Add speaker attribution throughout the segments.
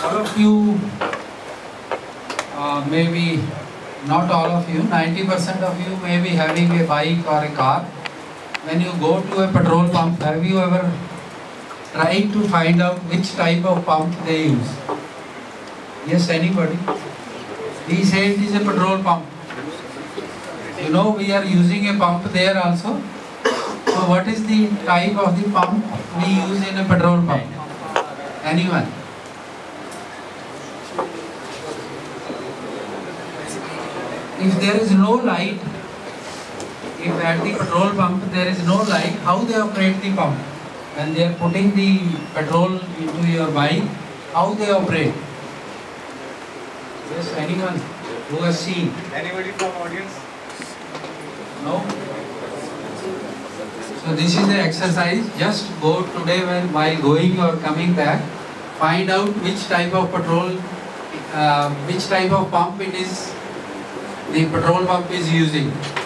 Speaker 1: All of you, maybe not all of you, 90% of you may be having a bike or a car. When you go to a petrol pump, have you ever tried to find out which type of pump they use? Yes, anybody? We say it is a petrol pump. You know, we are using a pump there also. So what is the type of the pump we use in a petrol pump? Anyone? If there is no light, if at the petrol pump there is no light, how they operate the pump? When they are putting the petrol into your bike, how they operate? Yes, anyone who has seen?
Speaker 2: Anybody from audience?
Speaker 1: No? So this is the exercise. Just go today while going or coming back, find out which type of petrol, which type of pump it is, the petrol pump is using.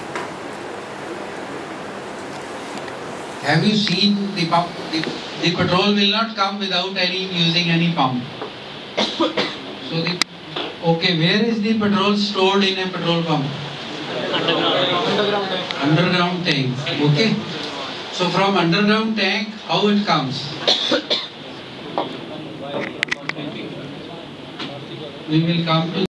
Speaker 1: Have you seen the pump? The petrol will not come without using any pump. So okay, where is the petrol stored in a petrol pump? Underground tank. Okay. So from underground tank, how it comes? We will come to